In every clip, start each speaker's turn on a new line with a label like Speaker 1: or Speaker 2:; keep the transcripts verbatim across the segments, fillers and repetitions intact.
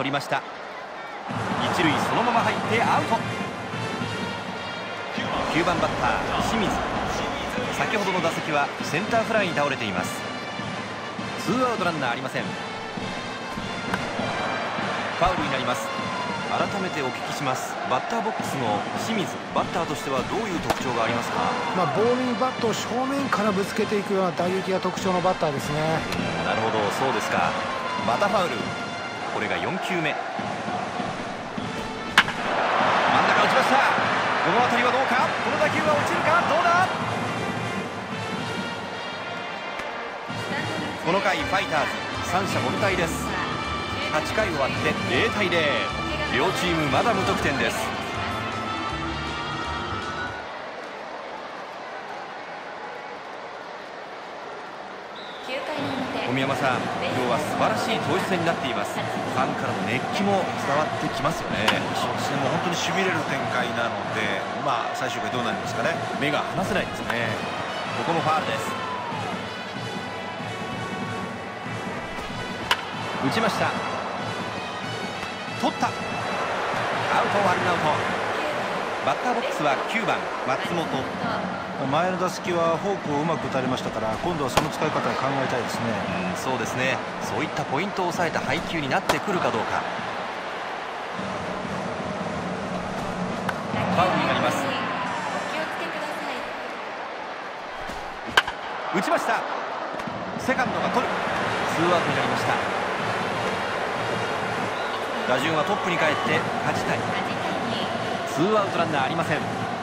Speaker 1: 取りました。一塁そのまま入ってアウト。きゅうばんバッター清水、先ほどの打席はセンターフライに倒れています。ツーアウトランナーありません。ファウルになります。改めてお聞きします。バッターボックスの清水、バッターとしてはどういう特徴がありますか？
Speaker 2: まあ、ボールにバットを正面からぶつけていくような打撃が特徴のバッターですね。
Speaker 1: なるほど、そうですか。またファウル。これがよんきゅうめ。真ん中打ちました。この当たりはどうか。この打球は落ちるか。どうだ。この回ファイターズ三者凡退です。はちかい終わってゼロたいゼロ。両チームまだ無得点です。小宮山さん、今日は素晴らしい投手戦になっています。ファンからの熱気も伝わってきますよね。
Speaker 3: そうですね、もう本当にしびれる展開なので、まあ最終回どうなりますかね。
Speaker 1: 目が離せないですね。ここもファウルです。打ちました。取った。アウト、ワンアウト。バッターボックスはきゅうばん松本。
Speaker 2: 前の打席はフォークをうまく打たれましたから、今度はその使い方を考えたいですね。
Speaker 1: うん、そうですね。そういったポイントを抑えた配球になってくるかどうか。ファウルになります。打ちました。セカンドが取る。ツーアウトになりました。打順はトップに帰ってはちたい。ツーアウトランナーありません。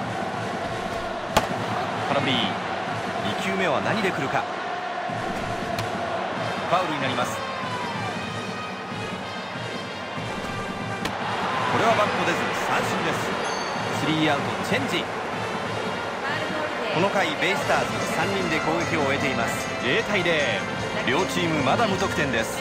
Speaker 1: 空振り。にきゅうめは何で来るか。ファウルになります。これはバット出ず三振です。スリーアウトチェンジ。この回ベイスターズさんにんで攻撃を終えています。ゼロたいゼロ。両チームまだ無得点です。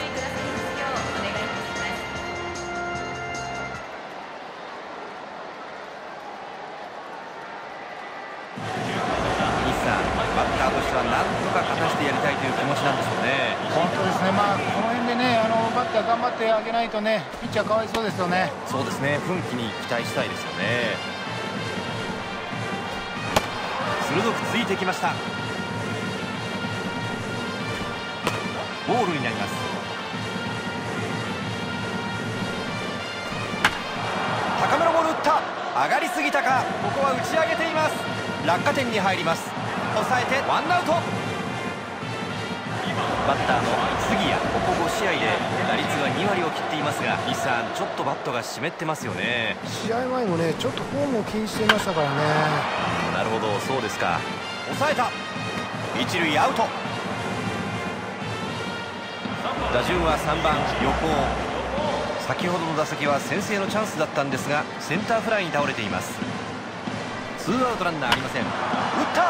Speaker 1: バッターとしてはなんとか勝たせてやりたいという気持ちなんでしょうね。
Speaker 2: 本当ですね。まあこの辺でね、あのバッター頑張ってあげないとね、ピッチャーかわいそうですよね。
Speaker 1: そうですね。奮起に期待したいですよね。鋭くついてきました。ボールになります。高めのボール打った。上がりすぎたか。ここは打ち上げています。落下点に入ります。抑えてワンアウト。バッターの杉谷、ここごしあいで打率がにわりを切っていますが、西さん、ちょっとバットが湿ってますよね。
Speaker 2: 試合前もね、ちょっとフォームを気にしていましたからね。
Speaker 1: なるほど、そうですか。抑えた。一塁アウト。打順はさんばん横尾。先ほどの打席は先制のチャンスだったんですが、センターフライに倒れています。ツーアウトランナーありません。打った。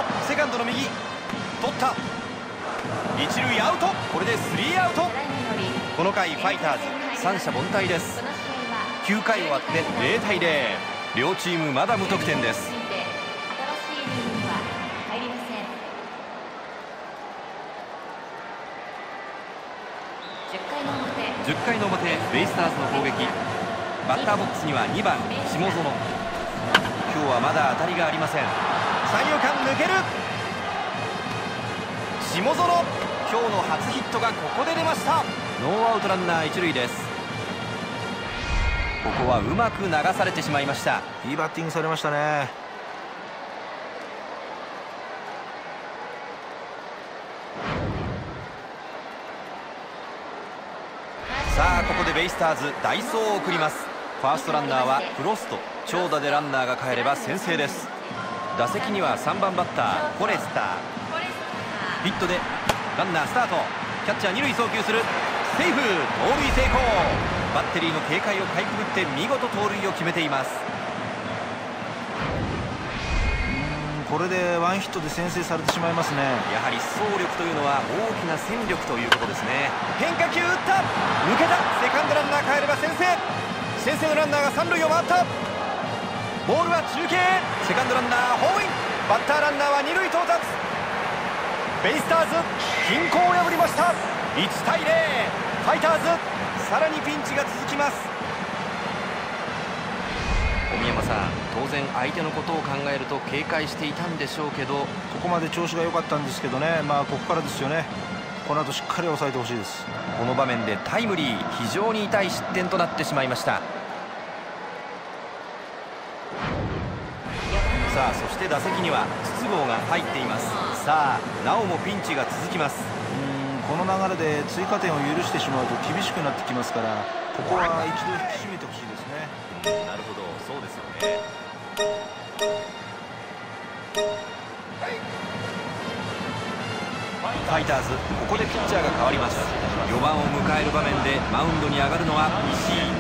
Speaker 1: セカンドの右。取った。一塁アウト。これでスリーアウト。この回ファイターズ三者凡退です。きゅうかい終わってゼロたいゼロ。両チームまだ無得点です。じゅっかいの表、ベイスターズの攻撃。バッターボックスにはにばん下園。今日はまだ当たりがありません。三遊間抜ける。下園、今日の初ヒットがここで出ました。ノーアウトランナー一塁です。ここはうまく流されてしまいました。
Speaker 3: いいバッティングされましたね。
Speaker 1: さあここでベイスターズ代走を送ります。ファーストランナーはフロスト。長打でランナーが帰れば先制です。打席にはさんばんバッターフォレスター。ヒットでランナースタート。キャッチャー二塁送球する。セーフ。盗塁成功。バッテリーの警戒をかいくぐって見事盗塁を決めています。
Speaker 3: これでワンヒットで先制されてしまいますね。
Speaker 1: やはり走力というのは大きな戦力ということですね。変化球打った。抜けた。セカンドランナー帰れば先制。先制のランナーが三塁を回った。ボールは中継。セカンドランナーホームイン。バッターランナーは二塁到達。ベイスターズ均衡を破りました。いちたいゼロ。ファイターズさらにピンチが続きます。 小宮山さん、当然相手のことを考えると警戒していたんでしょうけど、
Speaker 3: ここまで調子が良かったんですけどね、まあここからですよね。この後しっかり抑えてほしいです。
Speaker 1: この場面でタイムリー、非常に痛い失点となってしまいました。さあ、そして打席には筒香が入っています。さあ、なおもピンチが続きます。
Speaker 3: うーんこの流れで追加点を許してしまうと厳しくなってきますから、ここは一度引き締めてほしいですね。
Speaker 1: なるほど、そうですよね。ファイターズ、ここでピッチャーが変わります。よばんを迎える場面でマウンドに上がるのは石井。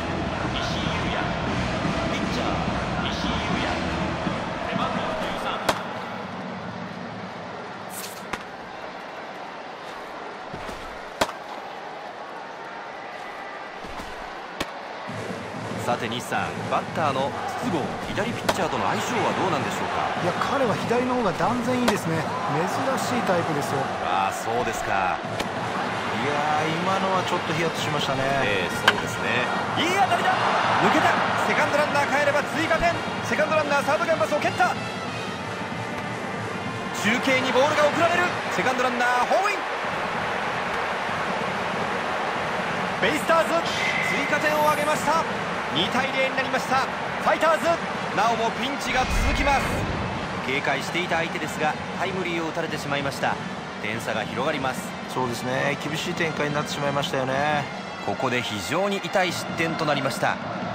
Speaker 1: さて西さん、バッターの筒香、左ピッチャーとの相性はどうなんでしょうか。
Speaker 2: いや、彼は左の方が断然いいですね。珍しいタイプですよ。
Speaker 1: ああ、そうですか。
Speaker 3: いやー、今のはちょっとヒヤッとしましたね。
Speaker 1: ええ、そうですね。いい当たりだ、抜けた。セカンドランナー帰れば追加点。セカンドランナーサードキャンバスを蹴った。中継にボールが送られる。セカンドランナーホームイン。ベイスターズ追加点を挙げました。にたいゼロになりました。ファイターズ、なおもピンチが続きます。警戒していた相手ですがタイムリーを打たれてしまいました。点差が広がります。
Speaker 3: そうですね、厳しい展開になってしまいましたよね。
Speaker 1: ここで非常に痛い失点となりました。さ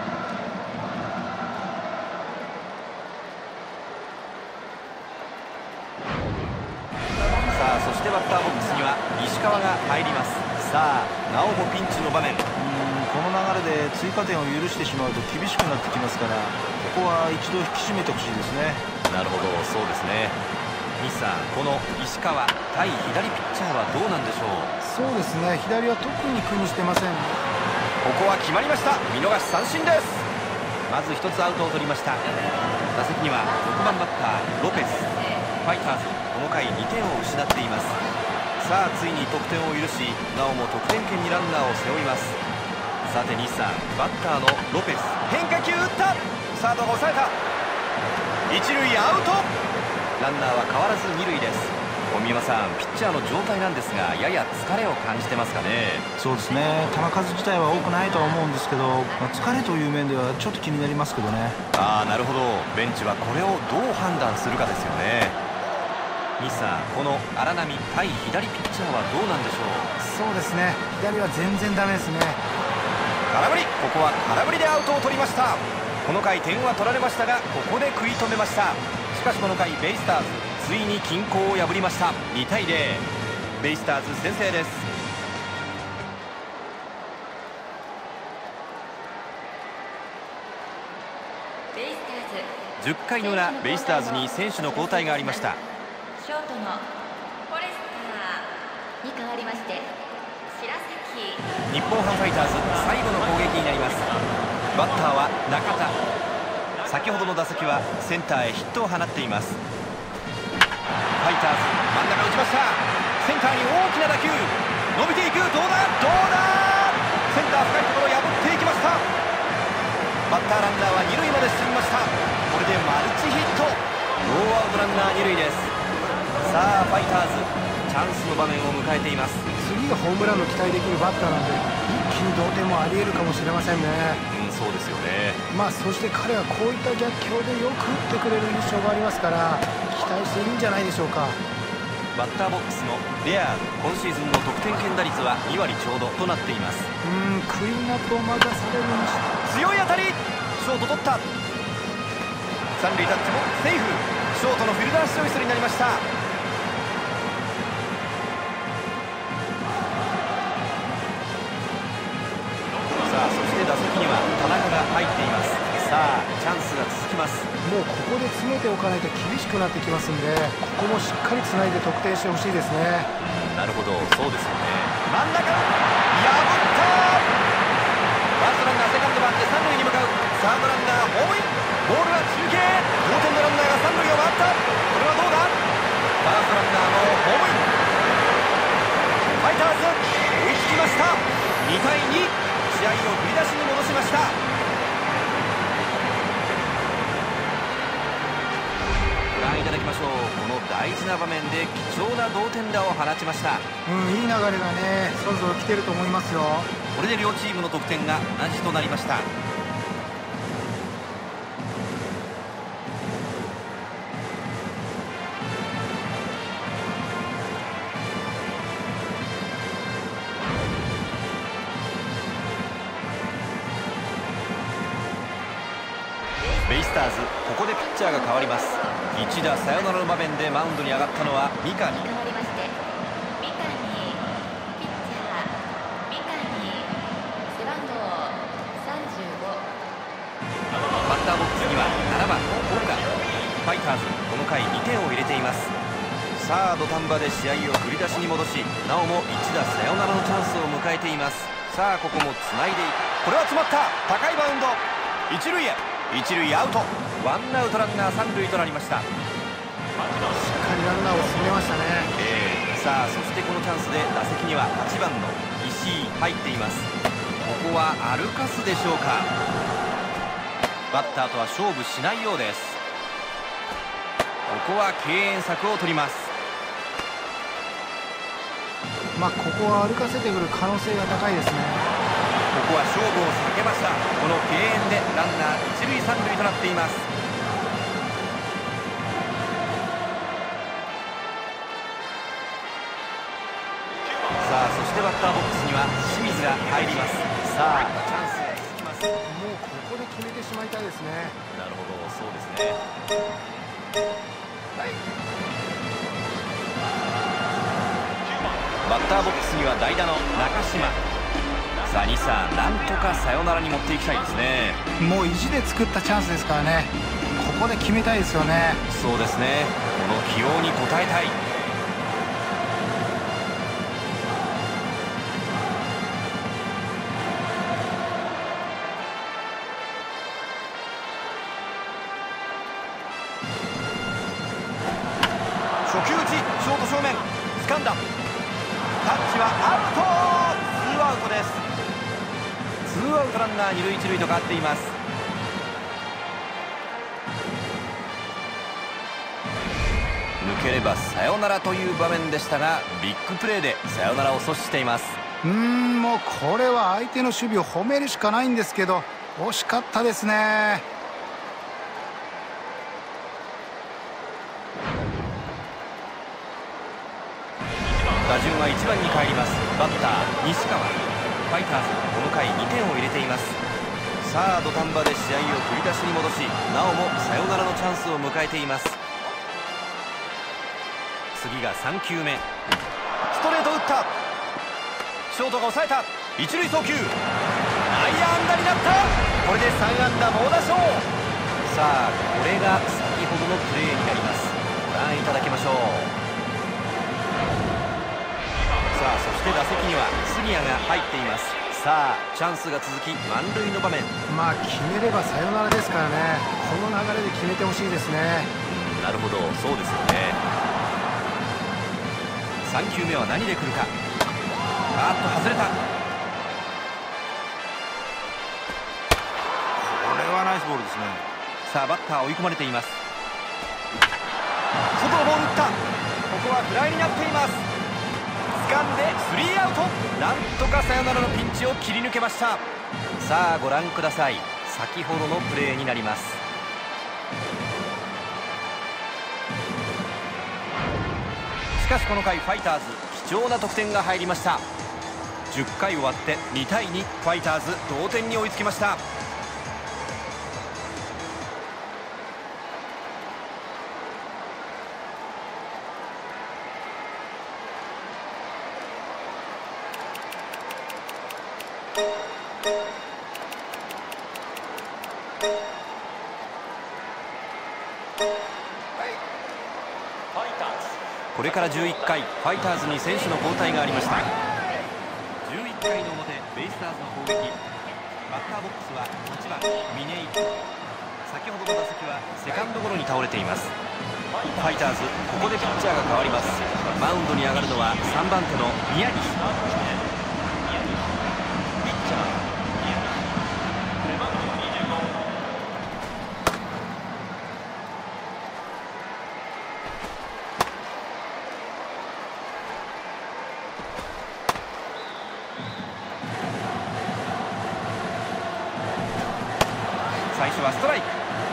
Speaker 1: あ、そしてバッターボックスには石川が入ります。さあ、なおもピンチの場面。
Speaker 3: この流れで追加点を許してしまうと厳しくなってきますから、ここは一度引き締めてほしいですね。
Speaker 1: なるほど、そうですね。西さん、この石川対左ピッチャーはどうなんでしょう。
Speaker 2: そうですね、左は特に苦にしてません。
Speaker 1: ここは決まりました。見逃し三振です。まず一つアウトを取りました。打席にはろくばんバッターロペス。ファイターズ、この回にてんを失っています。さあ、ついに得点を許し、なおも得点圏にランナーを背負います。さて西さん、バッターのロペス、変化球打った。サードが抑えた。一塁アウト。ランナーは変わらず二塁です。小宮山さん、ピッチャーの状態なんですがやや疲れを感じてますかね。
Speaker 3: そうですね、球数自体は多くないとは思うんですけど、まあ、疲れという面ではちょっと気になりますけどね。
Speaker 1: ああ、なるほど。ベンチはこれをどう判断するかですよね。西さん、この荒波対左ピッチャーはどうなんでしょう。
Speaker 2: そうですね、左は全然ダメですね。
Speaker 1: 空振り、ここは空振りでアウトを取りました。この回点は取られましたがここで食い止めました。しかしこの回ベイスターズついに均衡を破りました。にたいゼロ、ベイスターズ先制です。じゅっかいの裏、ベイスターズに選手の交代がありました。
Speaker 4: ショートのフォレスターに代わりまして白崎。
Speaker 1: 日本ハムファイターズ最後の攻撃になります。バッターは中田。先ほどの打席はセンターへヒットを放っています。ファイターズ真ん中打ちました。センターに大きな打球伸びていく。どうだどうだ、センター深いところ破っていきました。バッターランナーは二塁まで進みました。これでマルチヒット。ノーアウトランナー二塁です。さあ、ファイターズチャンスの場面を迎えています。
Speaker 2: 次がホームランの期待できるバッターなんで一気に同点もありえるかもしれませんね。
Speaker 1: うん、そうですよね。
Speaker 2: まあそして彼はこういった逆境でよく打ってくれる印象がありますから期待していいんじゃないでしょうか。
Speaker 1: バッターボックスのレアード、今シーズンの得点圏打率はにわりちょうどとなっています。
Speaker 2: うーん、クリーンアップを任されるにして
Speaker 1: 強い当たり、ショート取った。三塁タッチもセーフ。ショートのフィルダースチョイスになりました。さあ、そして打席には田中が入っています。さあ、チャンスが続きます。
Speaker 2: もうここで詰めておかないと厳しくなってきますんで、ここもしっかりつないで得点してほしいですね。
Speaker 1: なるほど、そうですよね。真ん中破った。ファーストランナーセカンド番で三塁に向かう。サードランナーホームイン。ボールは中継。同点のランナーが三塁を回った。これはどうだ。ファーストランナーのホームイン。ファイターズ追いつきました。にたいに、試合を振り出しに戻しました。さだきましょう。この大事な場面で貴重な同点打を放ちました。
Speaker 2: うん、いい流れがねそろそろ来てると思いますよ。
Speaker 1: これで両チームの得点が同じとなりました。ベイスターズ、ここでピッチャーが変わります。一打サヨナラの場面でマウンドに上がったのは三上。
Speaker 4: 変わりまして三上、ピッチャー三上、背番号さんじゅうご。
Speaker 1: バッターボックスにはななばんオルガ。ファイターズ、この回にてんを入れています。さあ土壇場で試合を振り出しに戻し、なおも一打サヨナラのチャンスを迎えています。さあここもつないでいく。これは詰まった。高いバウンド、一塁へ。一塁アウト。ワンアウトランナー三塁となりました。
Speaker 2: しっかりランナーを進めましたね。
Speaker 1: えー、さあそしてこのチャンスで打席にははちばんの石井入っています。ここは歩かすでしょうか。バッターとは勝負しないようです。ここは敬遠策を取ります。
Speaker 2: まあここは歩かせてくる可能性が高いですね。
Speaker 1: ここは勝負を避けました。この敬遠でランナー一塁三塁となっています。さあそしてバッターボックスには清水が入ります。さあチャンスが続きます。
Speaker 2: もうここで決めてしまいたいですね。
Speaker 1: なるほど、そうですね。バッターボックスには代打の中島。さあ西さん、なんとかサヨナラに持っていきたいですね。
Speaker 2: もう意地で作ったチャンスですからね。ここで決めたいですよね。
Speaker 1: そうですね、この起用に応えたい。初球打ち、ショート正面掴んだ。タッチはアウト。ツーアウトです。ツーアウトランナー二塁一塁と変わっています。抜ければサヨナラという場面でしたが、ビッグプレーでサヨナラを阻止しています。
Speaker 2: うーんもうこれは相手の守備を褒めるしかないんですけど、惜しかったですね。
Speaker 1: 打順はいちばんに帰ります。バッター西川。ファイターズ、この回にてんを入れています。さあ土壇場で試合を振り出しに戻し、なおもサヨナラのチャンスを迎えています。次がさんきゅうめ、ストレート打った。ショートが抑えた。一塁送球、内野安打になった。これでさんあんだ猛打賞。さあこれが先ほどのプレーになります。ご覧いただきましょう。さあそして打席には杉谷が入っています。さあチャンスが続き満塁の場面。
Speaker 2: まあ決めればサヨナラですからね。この流れで決めてほしいですね。
Speaker 1: なるほど、そうですよね。さんきゅうめは何で来るか。あーっと外れた。
Speaker 3: これはナイスボールですね。
Speaker 1: さあバッター追い込まれています。外のボール打った。ここはフライになっています。掴んでスリーアウト。なんとかサヨナラのピンチを切り抜けました。さあご覧ください。先ほどのプレーになります。しかしこの回ファイターズ貴重な得点が入りました。じゅっかい終わってにたいに、ファイターズ同点に追いつきました。これからじゅういっかい、ファイターズに選手の交代がありました。じゅういっかいの表、ベイスターズの攻撃。バッターボックスははちばん峰井。先ほどの打席はセカンドゴロに倒れています。ファイターズ、ここでピッチャーが変わります。マウンドに上がるのはさんばんての宮城。 最初はストライク。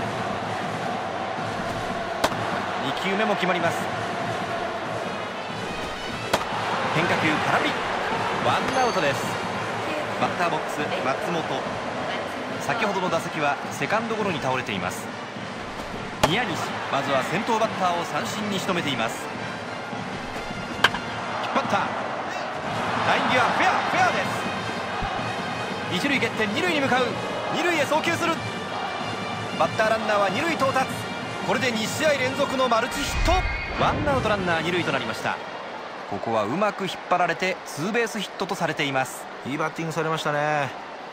Speaker 1: にきゅうめも決まります。変化球空振り、ワンアウトです。バッターボックス松本、先ほどの打席はセカンドゴロに倒れています。宮西、まずは先頭バッターを三振に仕留めています。引っ張った、ライン際フェアフェアです。一塁蹴って二塁に向かう、二塁へ送球する。バッターランナーは二塁到達。これでに試合連続のマルチヒット。ワンアウトランナー二塁となりました。ここはうまく引っ張られてツーベースヒットとされています。
Speaker 3: いいバッティングされましたね。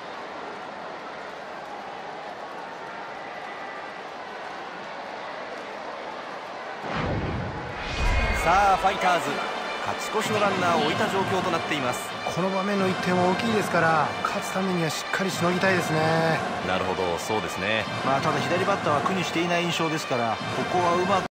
Speaker 1: さあファイターズ、勝ち越しのランナーを置いた状況となっています。
Speaker 2: この場面のいってんは大きいですから、勝つためにはしっかりしのぎたいですね。
Speaker 1: なるほど、そうですね。
Speaker 3: まあただ左バッターは苦にしていない印象ですから、ここはうまく